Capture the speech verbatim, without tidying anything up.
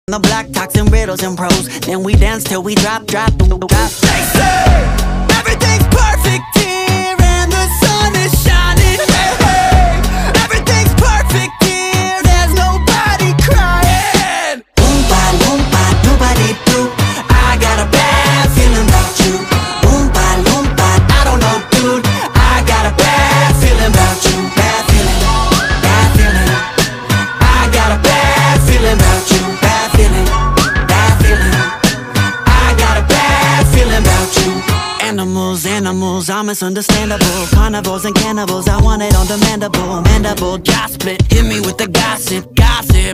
the block, talking riddles and prose. Then we dance till we drop, drop, drop. They say everything's perfect here and the sun is shining. Hey, hey, everything's perfect here, there's nobody crying. Boom, ba, boom, ba, nobody do. I got a bad feeling about you. Boom, ba, boom, ba, I don't know, dude. I got a bad feeling about you. Bad feeling, bad feeling. I got a bad feeling about you. Bad feeling, bad feeling. I got a bad feeling about you. Animals, animals, I'm misunderstandable. Carnivores and cannibals, I want it on demandable. Mandible, jaw split, hit me with the gossip, gossip.